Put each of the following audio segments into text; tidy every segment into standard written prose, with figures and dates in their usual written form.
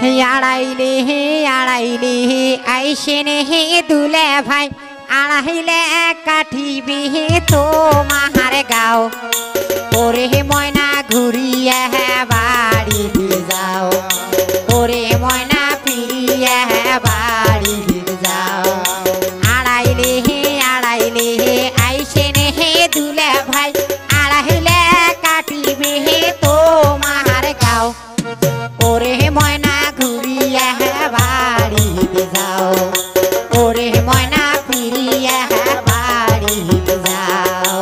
আড়াইলে আইসেনে হে দুলে ভাই আড়াইলে কাঠিবে তোমার গাও ওরে ময়না ঘুরিয়া বাড়িতে যাও ওরে ময়না ফিরিয়া বাড়িতে যাও আড়াইলে আইসেনে হে দুলে ভাই আড়াইলে কাটিবে তোমার গাও ওরে ময়না ঘুরিয়া বাড়িতে যাও ওরে ময়না ফিরিয়া বাড়িতে যাও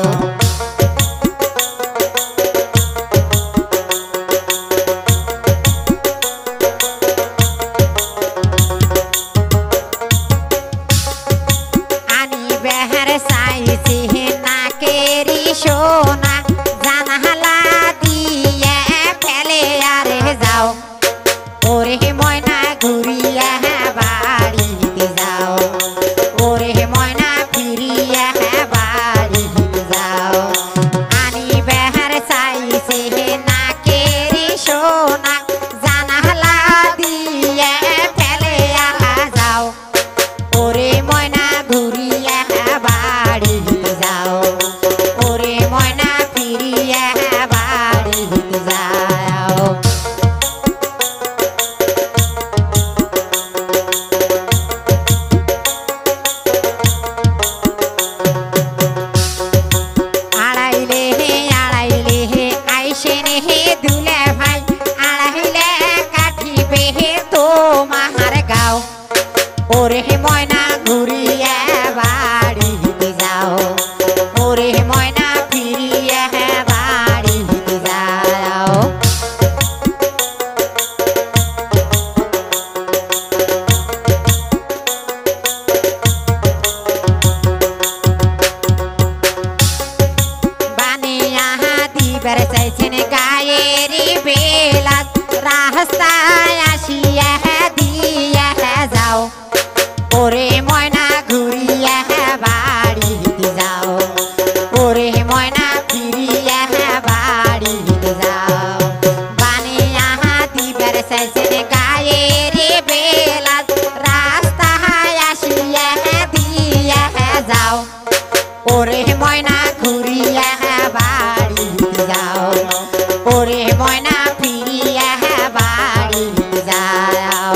আনি বেহার সাইছে নাকেরি সোনা জানালা দিয়ে ফেলে আরে যাও ওরে ময়না ঘুরিয়া বাড়িতে যাও ওরে ময়না ফিরিয়া বাড়িতে যাও আনি বেহার চাইছে নাকেরি সোনা জানালা দিয়ে ফেলে যাও ওরে ময়না ঘুরিয়া বাড়িতে যাও ওরে ময়না ফিরিয়া বাড়িতে যাও আইসেনে হে দুলে ভাই আড়াইলে কাঠিবে তোমার গাও ওরে ময়না ঘুরিয়া বাড়িতে যাও ওরে ময়না ফিরিয়া বাড়িতে যাও বানিয়া দিবার চাইছেন গায়ের বেলা রাস্তায় আসিয়া দিয়া যাও ওরে ময়না ঘুরিয়া বাড়িতে যাও ওরে ময়না ফিরিয়া বাড়িতে যাও বানিয়া দিবার চাইছেন গায়ের বেলা রাস্তায় আসিয়া দিয়া যাও ওরে ময়না ঘুরিয়া বাড়িতে যাও ওরে ময়না ফিরিয়া বাড়িতে যাও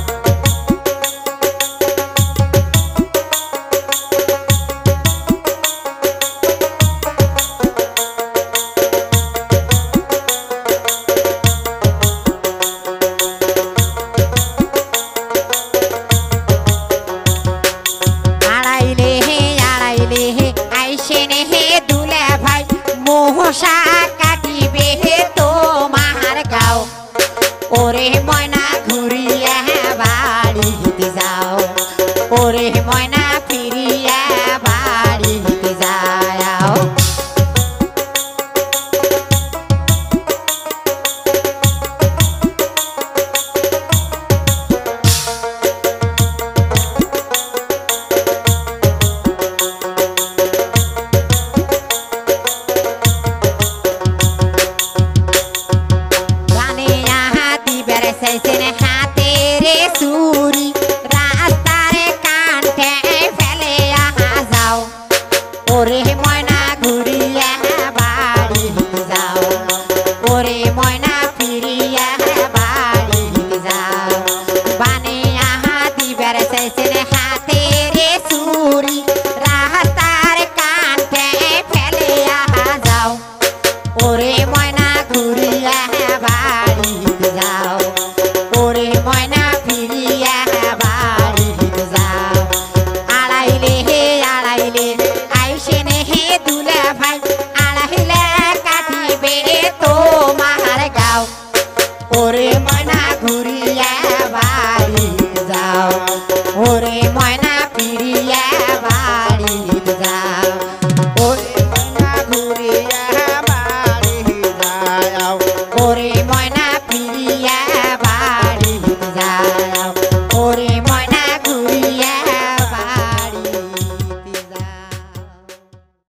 আড়াইলে আইসেনে হে দুলে ভাই মশা কাটিবে তোমার গাও ওরে ময়না ঘুরিয়া বাড়িতে যাও ওরে ময়না ফিরিয়া বাড়িতে যাও হাতে